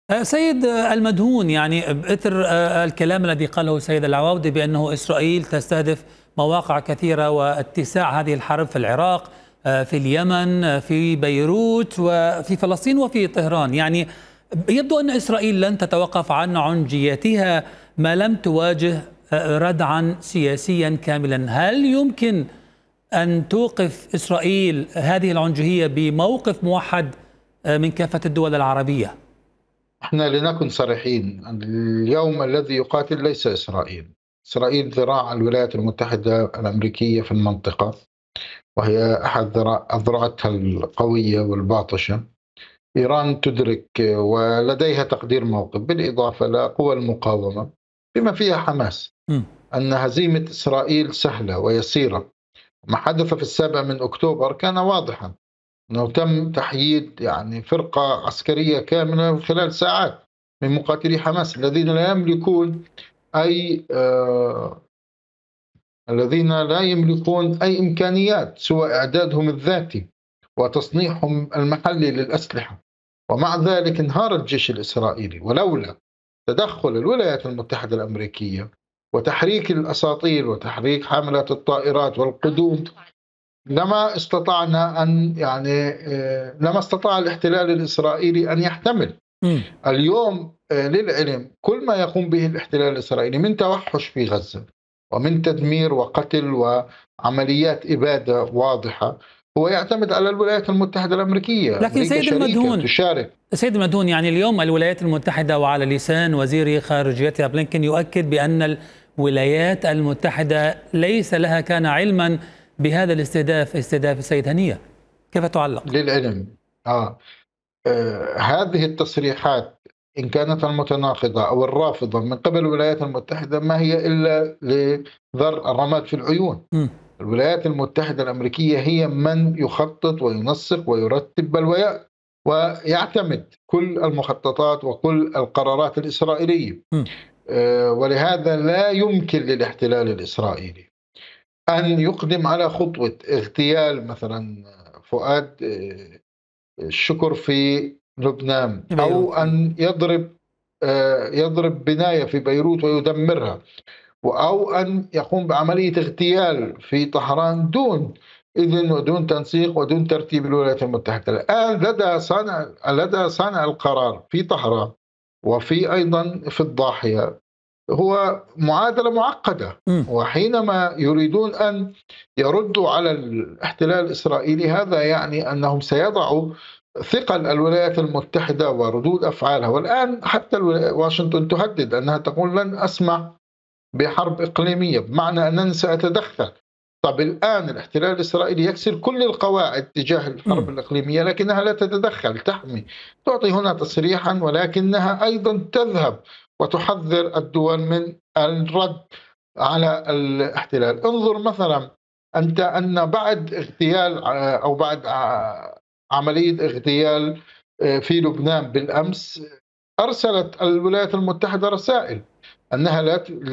سيد المدهون، يعني بإثر الكلام الذي قاله السيد العواودي بأنه إسرائيل تستهدف مواقع كثيرة واتساع هذه الحرب في العراق، في اليمن، في بيروت، وفي فلسطين، وفي طهران، يعني يبدو أن إسرائيل لن تتوقف عن عنجيتها ما لم تواجه ردعا سياسيا كاملا. هل يمكن أن توقف إسرائيل هذه العنجهية بموقف موحد من كافة الدول العربية؟ احنا لنكن صريحين، اليوم الذي يقاتل ليس إسرائيل. إسرائيل ذراع الولايات المتحدة الأمريكية في المنطقة، وهي أحد أذرعتها القوية والباطشة. إيران تدرك ولديها تقدير موقف، بالإضافة لقوى المقاومة بما فيها حماس، أن هزيمة إسرائيل سهلة ويسيرة. ما حدث في 7 أكتوبر كان واضحا، أنه تم تحييد فرقة عسكرية كاملة خلال ساعات من مقاتلي حماس الذين لا يملكون أي إمكانيات سوى إعدادهم الذاتي وتصنيعهم المحلي للأسلحة. ومع ذلك انهار الجيش الإسرائيلي، ولولا تدخل الولايات المتحدة الأمريكية وتحريك الأساطيل وتحريك حاملات الطائرات والقدوم لما استطاع الاحتلال الإسرائيلي أن يحتمل. اليوم للعلم كل ما يقوم به الاحتلال الإسرائيلي من توحش في غزة ومن تدمير وقتل وعمليات إبادة واضحة هو يعتمد على الولايات المتحدة الأمريكية. لكن سيد المدهون، يعني اليوم الولايات المتحدة وعلى لسان وزير خارجيتها بلينكن يؤكد بأن الولايات المتحدة ليس لها كان علما بهذا استهداف السيد هنية. كيف تعلق؟ للعلم هذه التصريحات إن كانت المتناقضة أو الرافضة من قبل الولايات المتحدة ما هي إلا لذر الرماد في العيون. الولايات المتحدة الأمريكية هي من يخطط وينسق ويرتب ويعتمد كل المخططات وكل القرارات الإسرائيلية. ولهذا لا يمكن للاحتلال الإسرائيلي أن يقدم على خطوة اغتيال مثلا فؤاد الشكر في لبنان، أو أن يضرب بناية في بيروت ويدمرها، أو أن يقوم بعملية اغتيال في طهران دون إذن ودون تنسيق ودون ترتيب الولايات المتحدة. الآن لدى صانع القرار في طهران وفي أيضا في الضاحية هو معادلة معقدة. وحينما يريدون أن يردوا على الاحتلال الإسرائيلي هذا يعني أنهم سيضعوا ثقل الولايات المتحدة وردود أفعالها. والآن حتى واشنطن تهدد أنها تقول لن أسمح بحرب إقليمية، بمعنى أنني سأتدخل. طب الآن الاحتلال الإسرائيلي يكسر كل القواعد تجاه الحرب الإقليمية، لكنها لا تتدخل، تحمي، تعطي هنا تصريحا، ولكنها أيضا تذهب وتحذر الدول من الرد على الاحتلال. انظر مثلا أنت أن بعد اغتيال أو بعد عملية اغتيال في لبنان بالأمس أرسلت الولايات المتحدة رسائل أنها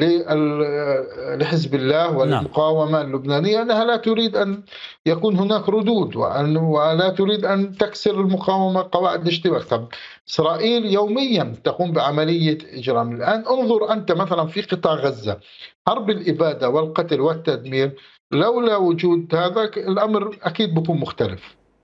لحزب الله والمقاومة اللبنانية أنها لا تريد أن يكون هناك ردود، ولا تريد أن تكسر المقاومة قواعد الاشتباك. طب إسرائيل يوميا تقوم بعملية إجرام. الآن انظر أنت مثلا في قطاع غزة، حرب الإبادة والقتل والتدمير، لولا وجود هذا الأمر أكيد بيكون مختلف.